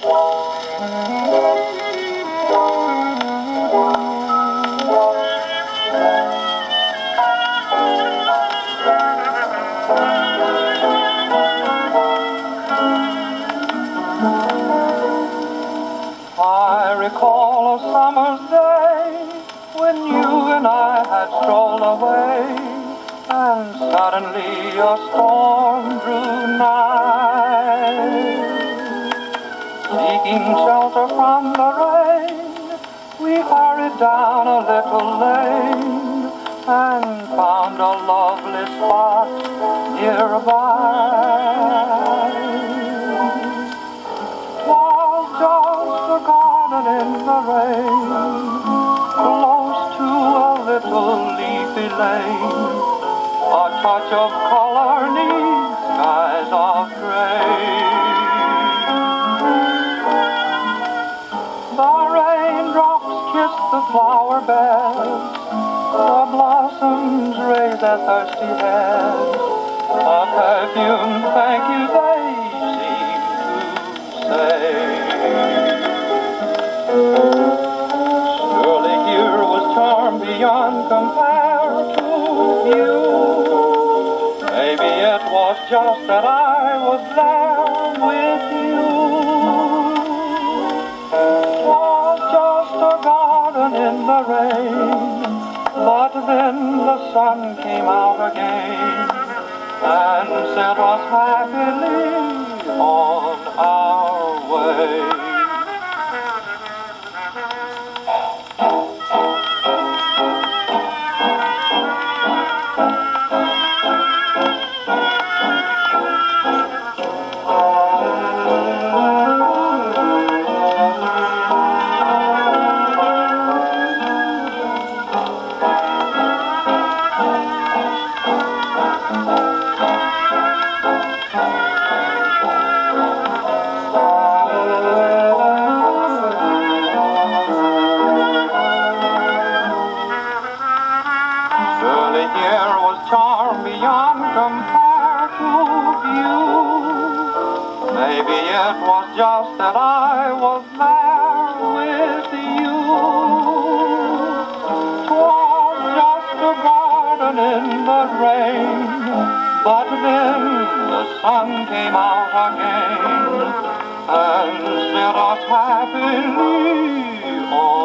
I recall a summer's day when you and I had strolled away, and suddenly a storm drew nigh. Seeking shelter from the rain, we hurried down a little lane and found a lovely spot nearby. 'Twas just a garden in the rain, close to a little leafy lane, a touch of color 'neath skies of gray. The raindrops kissed the flower beds, the blossoms raised their thirsty heads, a perfume thank you they seemed to say. Surely here was charm beyond compare to you. Maybe it was just that I was there with you. 'Twas just a garden in the rain, but then the sun came out again and sent us happily on our way. Surely here was charm beyond compare to view. Maybe it was just that I was there with you. 'Twas just a garden in the rain, but then the sun came out again and sent us happily on.